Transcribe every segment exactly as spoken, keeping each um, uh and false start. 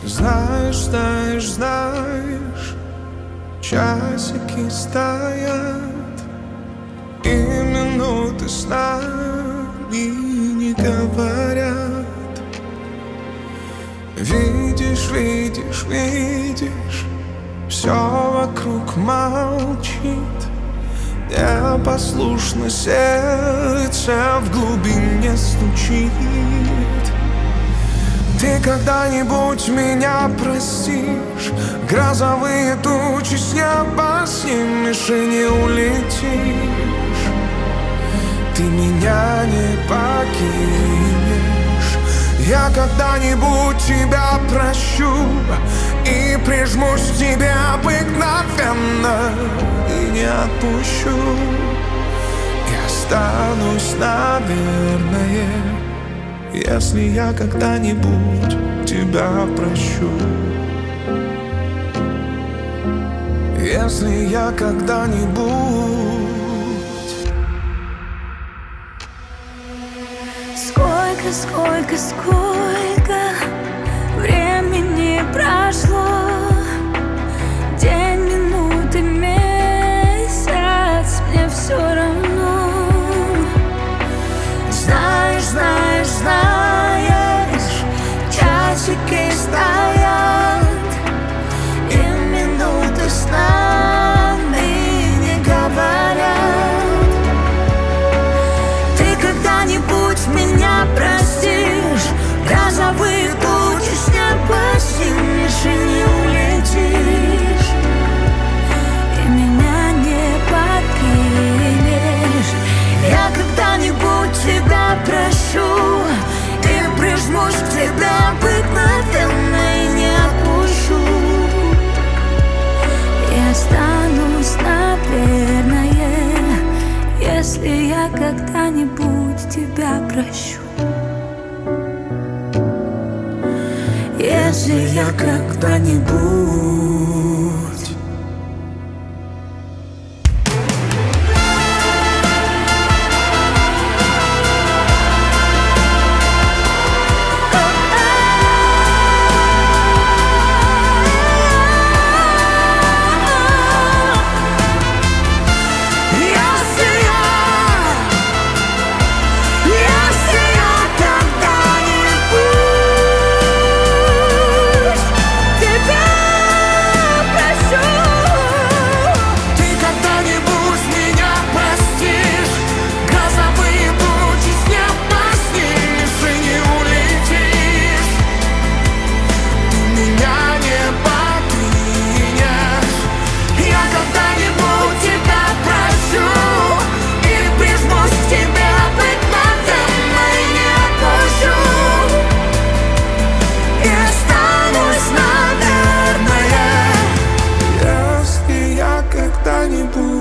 Знаешь, знаешь, знаешь, часики стоят, и минуты с нами не говорят. Видишь, видишь, видишь, все вокруг молчит. Непослушно сердце в глубине стучит. Ты когда-нибудь меня простишь? Грозовые тучи с неба снимешь и не улетишь. Ты меня не покинешь. Я когда-нибудь тебя прощу и прижмусь к тебе обыкновенно и не отпущу. И останусь, наверное, если я когда-нибудь тебя прощу. Если я когда-нибудь. Сколько, сколько, сколько времени прошло. День, минуты, месяц, мне все равно. Знаешь, знаешь, знаешь, часики стоят, и минуты с нами не говорят. Ты когда-нибудь меня простишь? Грозовые тучи с неба снимешь и не улетишь. И меня не покинешь. Я когда-нибудь тебя прощу и прижмусь к тебе обыкновенно и не отпущу. И останусь, наверное, если я когда-нибудь тебя прощу. Если я когда-нибудь.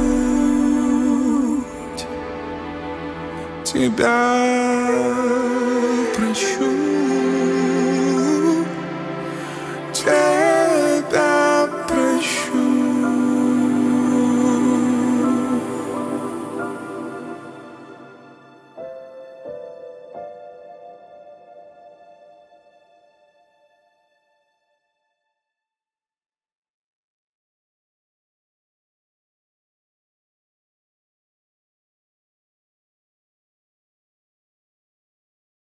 Тебя